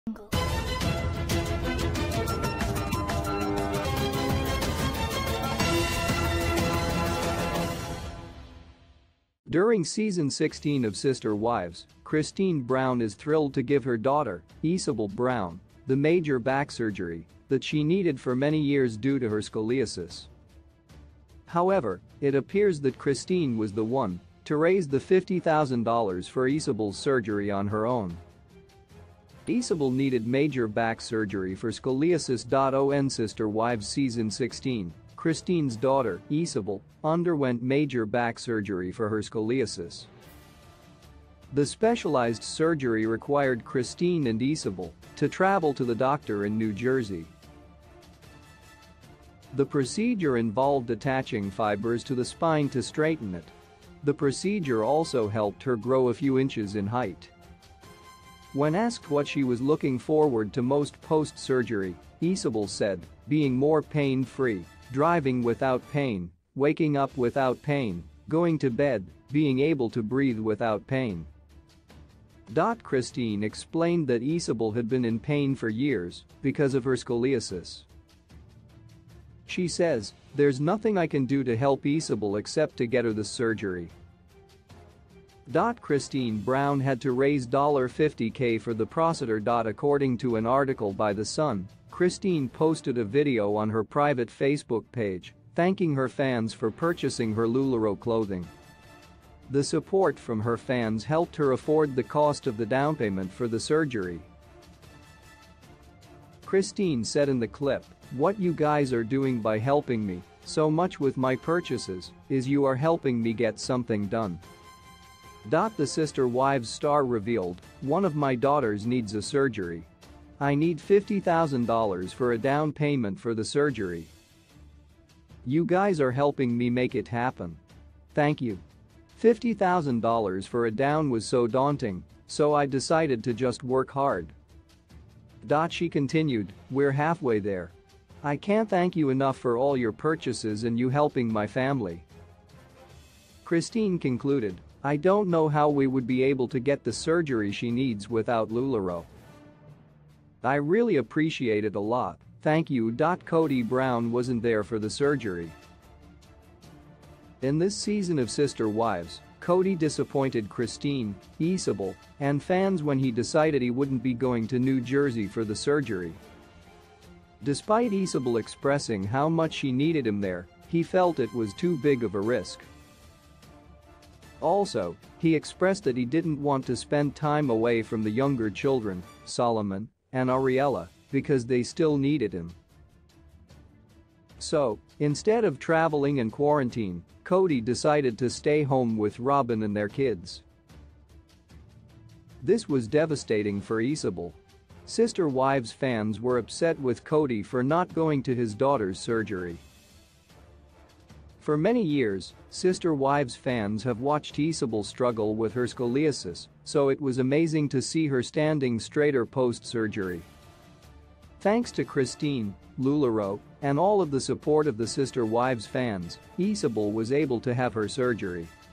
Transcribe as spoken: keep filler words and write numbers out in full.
During season sixteen of Sister Wives, Christine Brown is thrilled to give her daughter, Isabel Brown, the major back surgery that she needed for many years due to her scoliosis. However, it appears that Christine was the one to raise the fifty thousand dollars for Isabel's surgery on her own. Isabel needed major back surgery for scoliosis. On Sister Wives season sixteen, Christine's daughter, Isabel, underwent major back surgery for her scoliosis. The specialized surgery required Christine and Isabel to travel to the doctor in New Jersey. The procedure involved attaching fibers to the spine to straighten it. The procedure also helped her grow a few inches in height. When asked what she was looking forward to most post-surgery, Isabel said, being more pain-free, driving without pain, waking up without pain, going to bed, being able to breathe without pain. Christine explained that Isabel had been in pain for years because of her scoliosis. She says, "There's nothing I can do to help Isabel except to get her the surgery." Christine Brown had to raise fifty thousand dollars for the procedure. According to an article by The Sun, Christine posted a video on her private Facebook page thanking her fans for purchasing her LuLaRoe clothing. The support from her fans helped her afford the cost of the down payment for the surgery. Christine said in the clip, "What you guys are doing by helping me so much with my purchases is you are helping me get something done." The Sister Wives star revealed, "One of my daughters needs a surgery. I need fifty thousand dollars for a down payment for the surgery. You guys are helping me make it happen. Thank you." fifty thousand dollars for a down was so daunting, so I decided to just work hard. She continued, "We're halfway there. I can't thank you enough for all your purchases and you helping my family." Christine concluded, "I don't know how we would be able to get the surgery she needs without LuLaRoe. I really appreciate it a lot, thank you." Cody Brown wasn't there for the surgery. In this season of Sister Wives, Cody disappointed Christine, Isabel, and fans when he decided he wouldn't be going to New Jersey for the surgery. Despite Isabel expressing how much she needed him there, he felt it was too big of a risk. Also, he expressed that he didn't want to spend time away from the younger children, Solomon and Ariella, because they still needed him. So, instead of traveling and quarantine, Cody decided to stay home with Robin and their kids. This was devastating for Isabel. Sister Wives fans were upset with Cody for not going to his daughter's surgery. For many years, Sister Wives fans have watched Isabel struggle with her scoliosis, so it was amazing to see her standing straighter post-surgery. Thanks to Christine, LuLaRoe, and all of the support of the Sister Wives fans, Isabel was able to have her surgery.